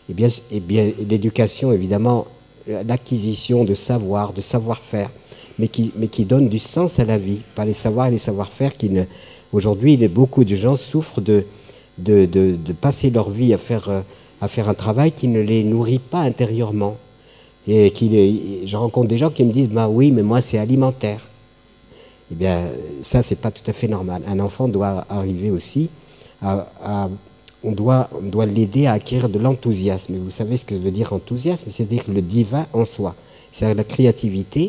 l'éducation, évidemment, l'acquisition de savoir, de savoir-faire, mais qui donne du sens à la vie, pas les savoirs et les savoir-faire qui ne... Aujourd'hui, beaucoup de gens souffrent de passer leur vie à faire un travail qui ne les nourrit pas intérieurement. Et je rencontre des gens qui me disent, bah oui, mais moi c'est alimentaire. Eh bien, ça, c'est pas tout à fait normal. Un enfant doit arriver aussi on doit l'aider à acquérir de l'enthousiasme. Et vous savez ce que veut dire enthousiasme? C'est-à-dire le divin en soi. C'est-à-dire la créativité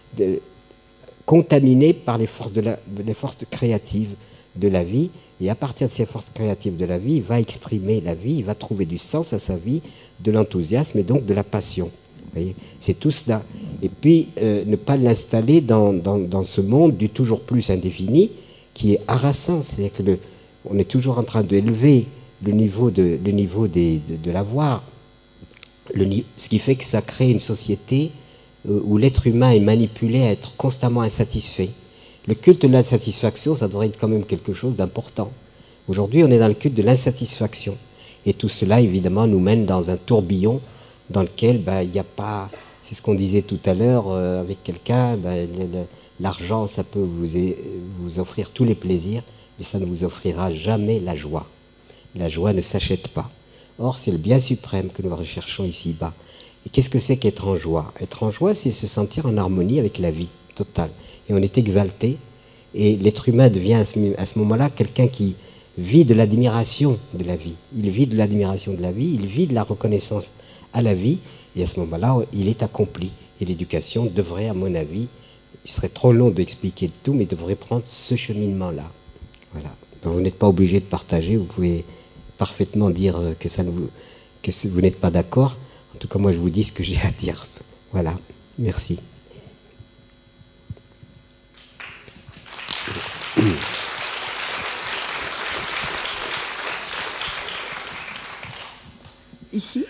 contaminée par les forces créatives de la vie. Et à partir de ces forces créatives de la vie, il va exprimer la vie, il va trouver du sens à sa vie, de l'enthousiasme et donc de la passion. C'est tout cela. Et puis, ne pas l'installer dans ce monde du toujours plus indéfini qui est harassant. C'est-à-dire que on est toujours en train d'élever le niveau de l'avoir. Ce qui fait que ça crée une société où l'être humain est manipulé à être constamment insatisfait. Le culte de l'insatisfaction, ça devrait être quand même quelque chose d'important. Aujourd'hui, on est dans le culte de l'insatisfaction. Et tout cela, évidemment, nous mène dans un tourbillon dans lequel il n'y a pas... C'est ce qu'on disait tout à l'heure avec quelqu'un, l'argent, ça peut vous offrir tous les plaisirs, mais ça ne vous offrira jamais la joie. La joie ne s'achète pas. Or, c'est le bien suprême que nous recherchons ici-bas. Et qu'est-ce que c'est qu'être en joie? Être en joie, c'est se sentir en harmonie avec la vie totale. Et on est exalté. Et l'être humain devient à ce moment-là quelqu'un qui vit de l'admiration de la vie. Il vit de l'admiration de la vie, il vit de la reconnaissance à la vie. Et à ce moment-là, il est accompli. Et l'éducation devrait, à mon avis, il serait trop long d'expliquer tout, mais devrait prendre ce cheminement-là. Voilà. Donc vous n'êtes pas obligé de partager, vous pouvez parfaitement dire que vous n'êtes pas d'accord. En tout cas, moi, je vous dis ce que j'ai à dire. Voilà. Merci. Ici,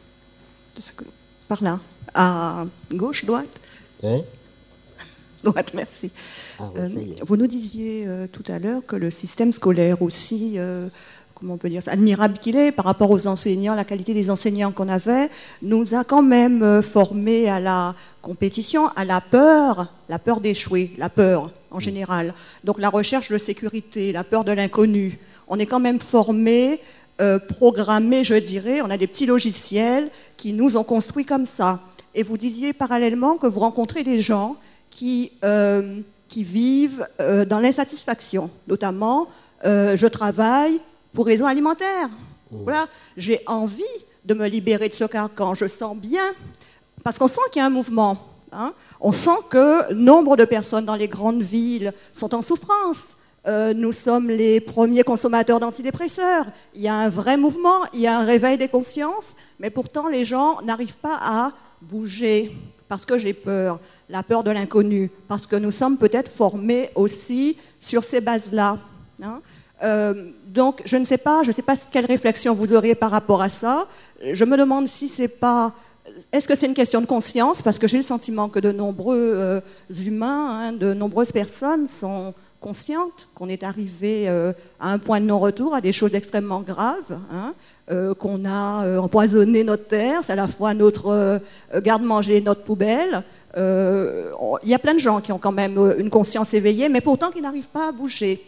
par là, à gauche, droite. Hein? Droite, merci. Vous nous disiez tout à l'heure que le système scolaire aussi, comment on peut dire ça, admirable qu'il est par rapport aux enseignants, la qualité des enseignants qu'on avait, nous a quand même formés à la compétition, à la peur d'échouer, la peur en général. Donc la recherche de sécurité, la peur de l'inconnu. On est quand même formés, programmés, je dirais, on a des petits logiciels qui nous ont construits comme ça. Et vous disiez parallèlement que vous rencontrez des gens qui vivent dans l'insatisfaction. Notamment, je travaille pour raisons alimentaires. Voilà. J'ai envie de me libérer de ce carcan. Je sens bien, parce qu'on sent qu'il y a un mouvement. Hein. On sent que nombre de personnes dans les grandes villes sont en souffrance. Nous sommes les premiers consommateurs d'antidépresseurs. Il y a un vrai mouvement, il y a un réveil des consciences, mais pourtant les gens n'arrivent pas à bouger parce que j'ai peur, la peur de l'inconnu, parce que nous sommes peut-être formés aussi sur ces bases-là. Hein. Donc je ne sais pas quelle réflexion vous auriez par rapport à ça. Je me demande si c'est pas... Est-ce que c'est une question de conscience? Parce que j'ai le sentiment que de nombreux humains, hein, de nombreuses personnes sont conscientes qu'on est arrivé à un point de non-retour, à des choses extrêmement graves, hein, qu'on a empoisonné notre terre, c'est à la fois notre garde-manger, notre poubelle. Il y a plein de gens qui ont quand même une conscience éveillée, mais pourtant qui n'arrivent pas à bouger.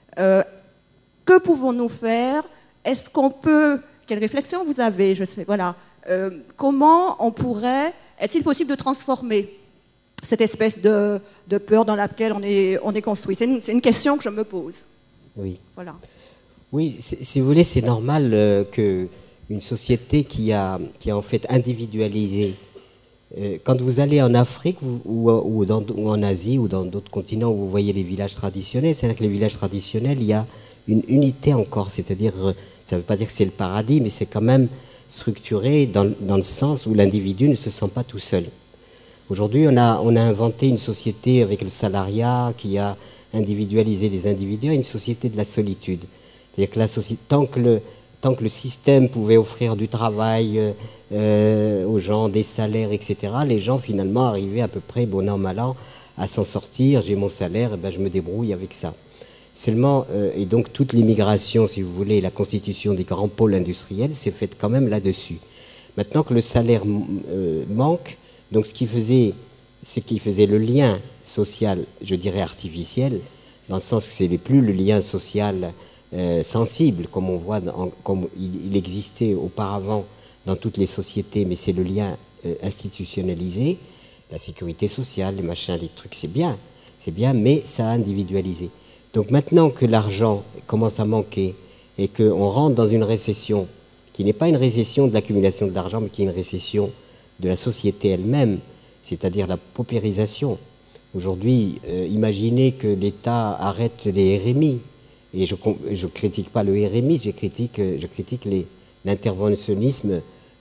Que pouvons-nous faire? Est-ce qu'on peut... Quelle réflexion vous avez? Je sais, voilà. Comment on pourrait... Est-il possible de transformer cette espèce de peur dans laquelle on est construit? C'est une question que je me pose. Oui. Voilà. Oui, si vous voulez, c'est normal qu'une société qui a en fait individualisé. Quand vous allez en Afrique ou en Asie ou dans d'autres continents où vous voyez les villages traditionnels, c'est-à-dire que les villages traditionnels, il y a une unité encore. C'est-à-dire, ça ne veut pas dire que c'est le paradis, mais c'est quand même structuré dans le sens où l'individu ne se sent pas tout seul. Aujourd'hui, on a inventé une société avec le salariat qui a individualisé les individus, une société de la solitude. C'est-à-dire que la société, tant que le système pouvait offrir du travail aux gens, des salaires, etc., les gens finalement arrivaient à peu près, bon an, mal an, à s'en sortir. J'ai mon salaire, et ben je me débrouille avec ça. Seulement, et donc toute l'immigration, si vous voulez, la constitution des grands pôles industriels s'est faite quand même là-dessus. Maintenant que le salaire manque, donc ce qui faisait le lien social, je dirais artificiel, dans le sens que ce n'est plus le lien social sensible, comme on voit, comme il existait auparavant dans toutes les sociétés, mais c'est le lien institutionnalisé, la sécurité sociale, les machins, les trucs, c'est bien, mais ça a individualisé. Donc maintenant que l'argent commence à manquer et qu'on rentre dans une récession, qui n'est pas une récession de l'accumulation de l'argent, mais qui est une récession de la société elle-même, c'est-à-dire la paupérisation. Aujourd'hui, imaginez que l'État arrête les RMI, et je ne critique pas le RMI, je critique l'interventionnisme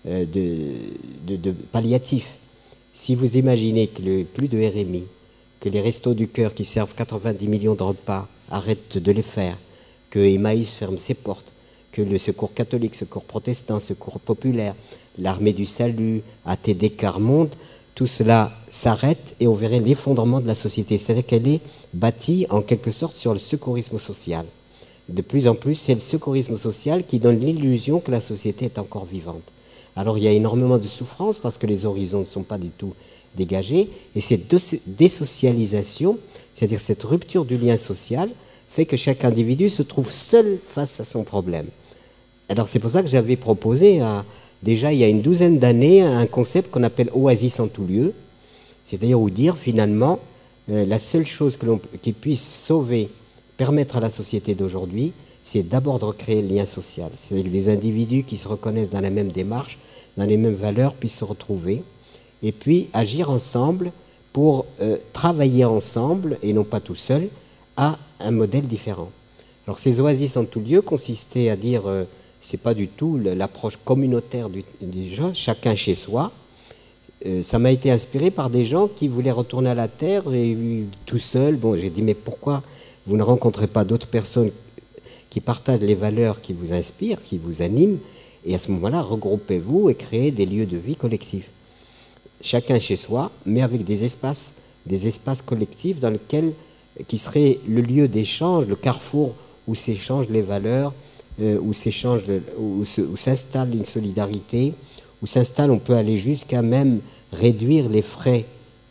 de palliatif. Si vous imaginez que plus de RMI, que les restos du cœur qui servent 90 millions de repas arrêtent de les faire, que Emmaüs ferme ses portes, que le secours catholique, secours protestant, secours populaire, l'armée du salut, ATD Carmonde, tout cela s'arrête et on verrait l'effondrement de la société. C'est-à-dire qu'elle est bâtie en quelque sorte sur le secourisme social. De plus en plus, c'est le secourisme social qui donne l'illusion que la société est encore vivante. Alors il y a énormément de souffrance parce que les horizons ne sont pas du tout dégagés. Et cette désocialisation, c'est-à-dire cette rupture du lien social, fait que chaque individu se trouve seul face à son problème. Alors c'est pour ça que j'avais proposé, déjà il y a une douzaine d'années, un concept qu'on appelle oasis en tout lieu. C'est-à-dire où dire finalement, la seule chose qui puisse sauver, permettre à la société d'aujourd'hui, c'est d'abord de recréer le lien social. C'est-à-dire que des individus qui se reconnaissent dans la même démarche, dans les mêmes valeurs, puissent se retrouver et puis agir ensemble pour travailler ensemble, et non pas tout seul, à un modèle différent. Alors ces oasis en tout lieu consistaient à dire, c'est pas du tout l'approche communautaire du genre, chacun chez soi. Ça m'a été inspiré par des gens qui voulaient retourner à la terre et tout seul. Bon, j'ai dit, mais pourquoi vous ne rencontrez pas d'autres personnes qui partagent les valeurs qui vous inspirent, qui vous animent, et à ce moment-là, regroupez-vous et créez des lieux de vie collectifs. Chacun chez soi, mais avec des espaces collectifs dans lesquels, qui seraient le lieu d'échange, le carrefour où s'échangent les valeurs, où s'installe une solidarité, où s'installe, on peut aller jusqu'à même réduire les frais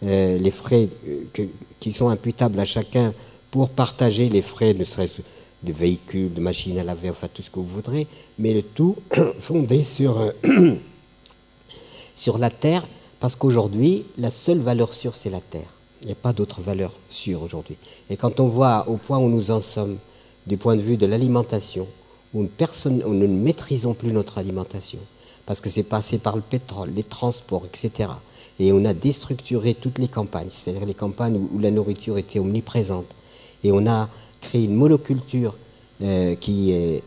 qui sont imputables à chacun pour partager les frais, ne serait-ce de véhicules, de machines à laver, enfin tout ce que vous voudrez, mais le tout fondé sur la terre, parce qu'aujourd'hui, la seule valeur sûre, c'est la terre. Il n'y a pas d'autre valeur sûre aujourd'hui. Et quand on voit au point où nous en sommes, du point de vue de l'alimentation, où nous ne maîtrisons plus notre alimentation, parce que c'est passé par le pétrole, les transports, etc. Et on a déstructuré toutes les campagnes, c'est-à-dire les campagnes où la nourriture était omniprésente. Et on a créé une monoculture qui est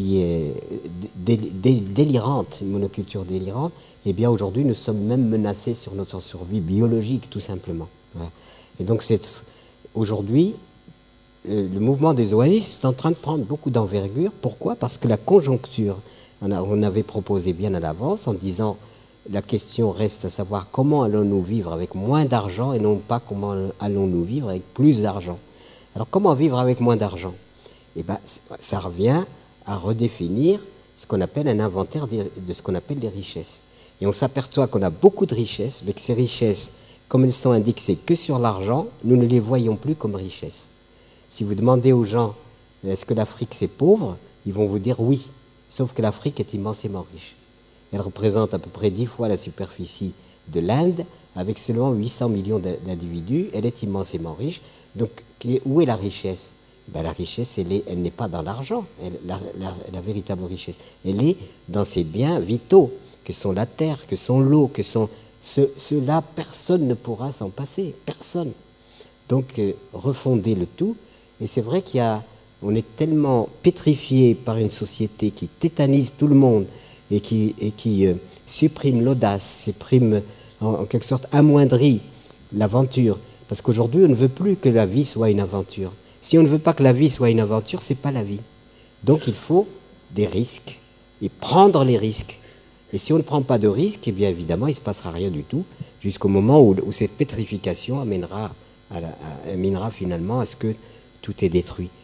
délirante, une monoculture délirante. Et bien aujourd'hui, nous sommes même menacés sur notre survie biologique, tout simplement. Voilà. Et donc aujourd'hui, le mouvement des oasis est en train de prendre beaucoup d'envergure. Pourquoi? Parce que la conjoncture, on avait proposé bien à l'avance en disant la question reste à savoir comment allons-nous vivre avec moins d'argent et non pas comment allons-nous vivre avec plus d'argent. Alors comment vivre avec moins d'argent? Eh bien, ça revient à redéfinir ce qu'on appelle un inventaire de ce qu'on appelle les richesses. Et on s'aperçoit qu'on a beaucoup de richesses, mais que ces richesses, comme elles sont indexées que sur l'argent, nous ne les voyons plus comme richesses. Si vous demandez aux gens, est-ce que l'Afrique c'est pauvre? Ils vont vous dire oui, sauf que l'Afrique est immensément riche. Elle représente à peu près 10 fois la superficie de l'Inde, avec seulement 800 millions d'individus. Elle est immensément riche. Donc, où est la richesse? Ben, la richesse, elle n'est pas dans l'argent, la véritable richesse. Elle est dans ces biens vitaux, que sont la terre, que sont l'eau, que sont... Ceux-là, personne ne pourra s'en passer, personne. Donc, refonder le tout. Et c'est vrai on est tellement pétrifié par une société qui tétanise tout le monde et qui supprime l'audace, supprime en quelque sorte amoindrit l'aventure. Parce qu'aujourd'hui, on ne veut plus que la vie soit une aventure. Si on ne veut pas que la vie soit une aventure, c'est pas la vie. Donc il faut des risques et prendre les risques. Et si on ne prend pas de risques, eh bien évidemment, il ne se passera rien du tout, jusqu'au moment où cette pétrification amènera finalement à ce que tout est détruit.